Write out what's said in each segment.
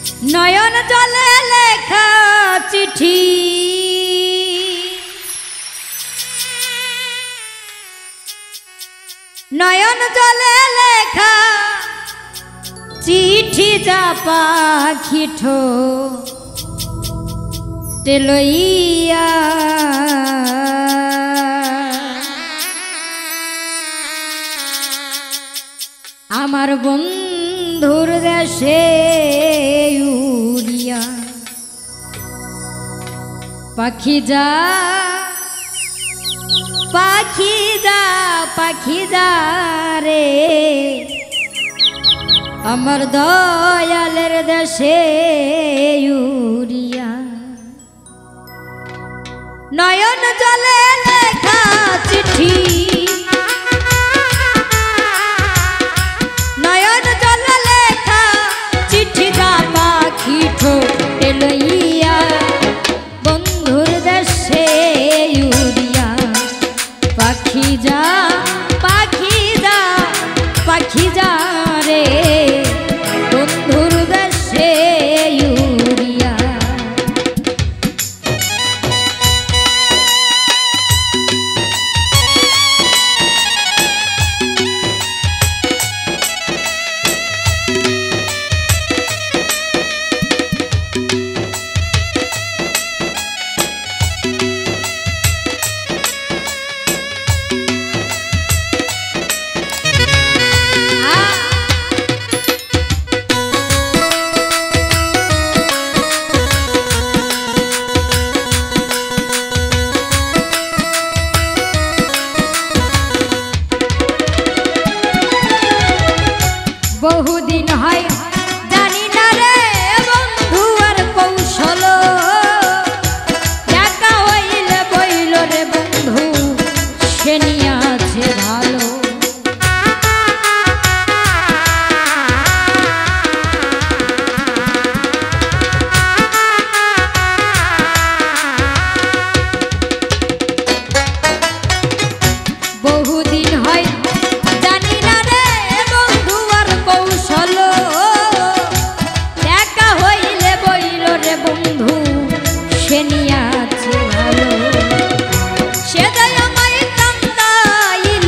নয়ন জলে লেখা চিঠি নয়ন জলে লেখা চিঠি যা পাখি ঠোঁটে লইয়া আমার বন্ধুর দেশে উড়িয়া পাখি যা পাখি যা পাখি যা রে আমার দয়ালের দেশে উড়িয়া নয়ন জলে লেখা চিঠি নয়ন জলে লেখা চিঠি যা পাখি ঠোঁটে লইয়া বন্ধুর দেশে উড়িয়া পাখি যা পাখি যা পাখি যা রে বন্ধুর দেশে উড়িয়া বহুদিন হয় জানি না রে বন্ধু আর কৌশল একা হইলে বইল রে বন্ধু সে নিয়ে আছে ভালো বহুদিন হয় জানি না রে বন্ধু আর কৌশল একা হইলে বইল রে বন্ধু সে নিয়ে আছে ভালো সে যায় আমায় কান্দাইল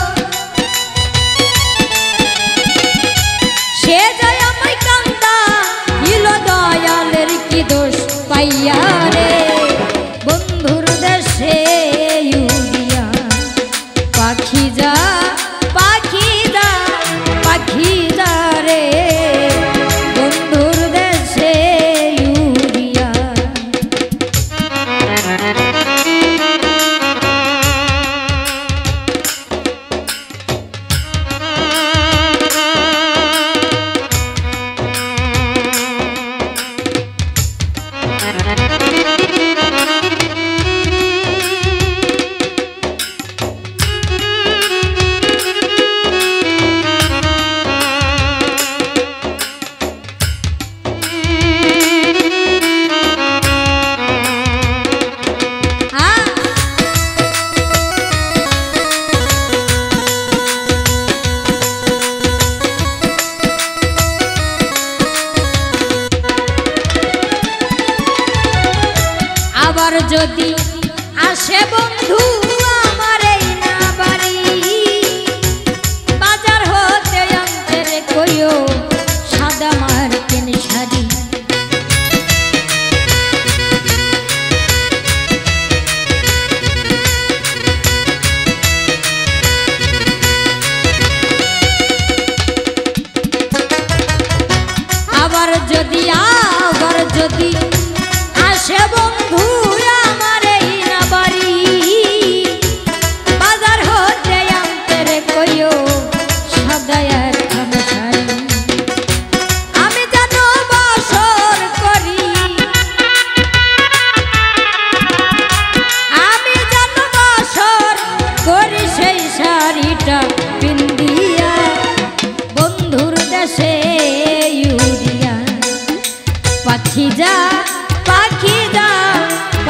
সে যায় আমায় কান্দাইল দয়ালের কি দোষ পাইয়া রে বন্ধুর দেশে উড়িয়া পাখি যা পাখি যা পাখি যা রে বন্ধুর দেশে উড়িয়া আবার যদি আসে বন্ধু আমার এই না বাড়ি বাজার হতে আনতে রে কইও সাদা মার্কিন শাড়ি আবার যদি আসে বন্ধু আমার এই না বাড়ি বাজার হতে আনতে রে কইও সাদা একখান শাড়ি আমি জানো বাসর করি আমি জানো বাসর করি সেই শাড়িটা পিন্দিয়া বন্ধুর দেশে উড়িয়া পাখি যা পাখি যা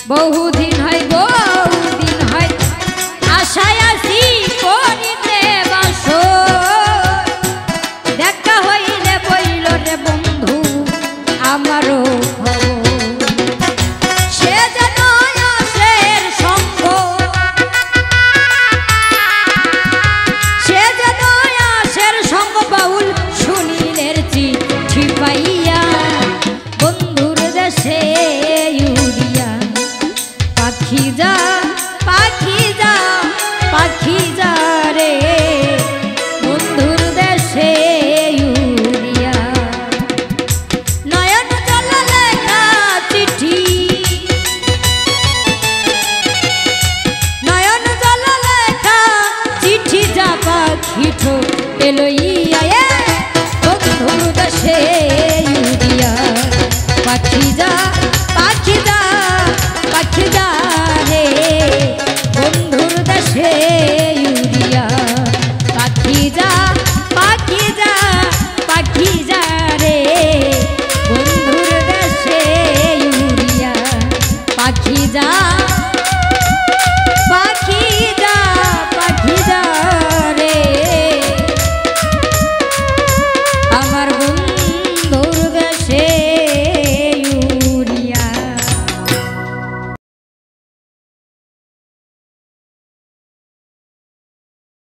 বহুদিন হয় বহুদিন হয় আশায় আছি করিতে বাসর দেখা হইলে বইল রে বন্ধু আমারও বন্ধুর দেশে উড়িয়া পাখি যা